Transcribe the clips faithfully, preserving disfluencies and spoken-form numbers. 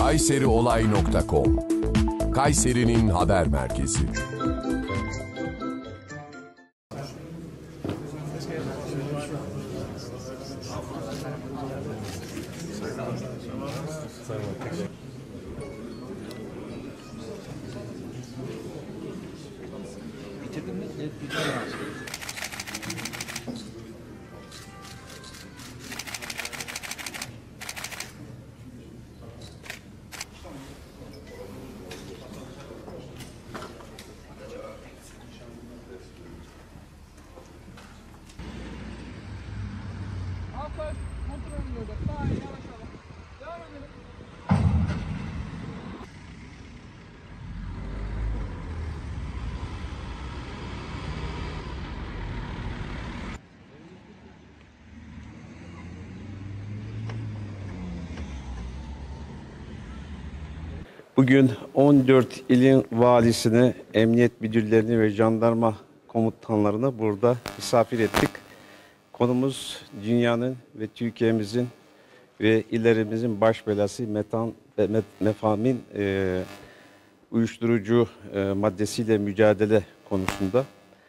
kayseriolay nokta com Kayseri'nin haber merkezi. Bitirdin mi? Evet, bitirdim. Afer, kontrol ediyordu. Daha iyi, yavaş yavaş. Devam edelim. Bugün on dört ilin valisini, emniyet müdürlerini ve jandarma komutanlarını burada misafir ettik. Konumuz dünyanın ve Türkiye'mizin ve illerimizin baş belası metan ve mefamin e, uyuşturucu e, maddesiyle mücadele konusunda.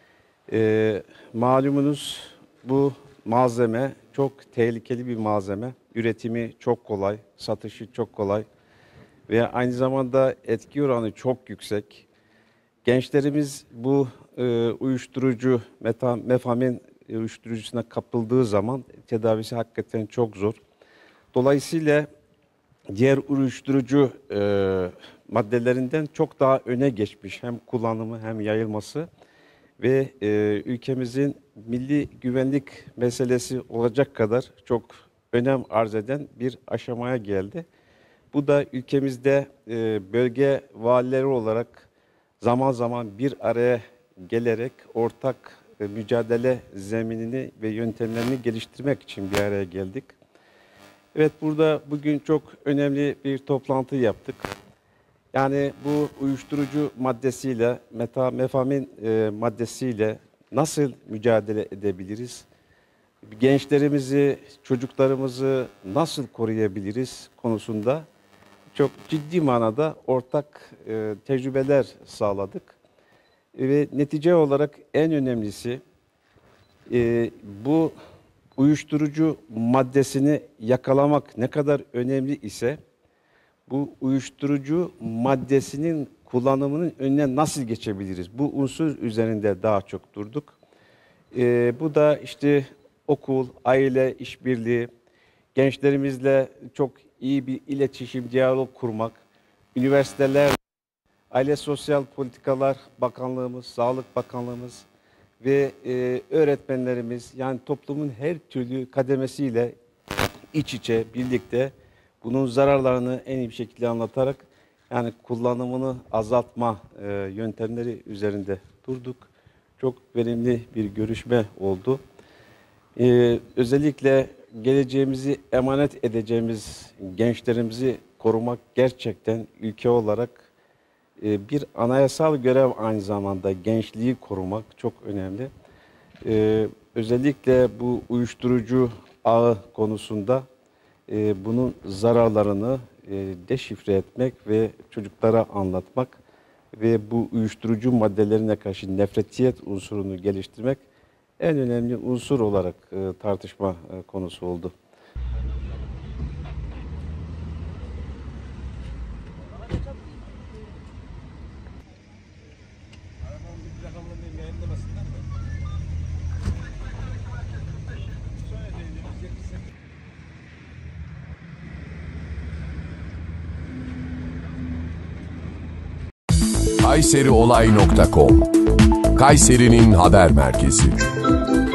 E, malumunuz bu malzeme çok tehlikeli bir malzeme. Üretimi çok kolay, satışı çok kolay ve aynı zamanda etki oranı çok yüksek. Gençlerimiz bu e, uyuşturucu, metan, mefamin uyuşturucusuna kapıldığı zaman tedavisi hakikaten çok zor. Dolayısıyla diğer uyuşturucu e, maddelerinden çok daha öne geçmiş hem kullanımı hem yayılması ve e, ülkemizin milli güvenlik meselesi olacak kadar çok önem arz eden bir aşamaya geldi. Bu da ülkemizde e, bölge valileri olarak zaman zaman bir araya gelerek ortak e, mücadele zeminini ve yöntemlerini geliştirmek için bir araya geldik. Evet, burada bugün çok önemli bir toplantı yaptık. Yani bu uyuşturucu maddesiyle, metamfetamin e, maddesiyle nasıl mücadele edebiliriz? Gençlerimizi, çocuklarımızı nasıl koruyabiliriz konusunda çok ciddi manada ortak e, tecrübeler sağladık. E, ve netice olarak en önemlisi e, bu uyuşturucu maddesini yakalamak ne kadar önemli ise bu uyuşturucu maddesinin kullanımının önüne nasıl geçebiliriz? Bu unsur üzerinde daha çok durduk. E, bu da işte okul, aile işbirliği, gençlerimizle çok iyi bir iletişim, diyalog kurmak, üniversiteler, Aile Sosyal Politikalar Bakanlığımız, Sağlık Bakanlığımız ve e, öğretmenlerimiz, yani toplumun her türlü kademesiyle iç içe birlikte bunun zararlarını en iyi bir şekilde anlatarak yani kullanımını azaltma e, yöntemleri üzerinde durduk. Çok verimli bir görüşme oldu. Ee, özellikle geleceğimizi emanet edeceğimiz gençlerimizi korumak gerçekten ülke olarak e, bir anayasal görev, aynı zamanda gençliği korumak çok önemli. Ee, özellikle bu uyuşturucu ağı konusunda e, bunun zararlarını e, deşifre etmek ve çocuklara anlatmak ve bu uyuşturucu maddelerine karşı nefretiyet unsurunu geliştirmek en önemli unsur olarak e, tartışma e, konusu oldu. kayseriolay nokta com Kayseri'nin haber merkezi.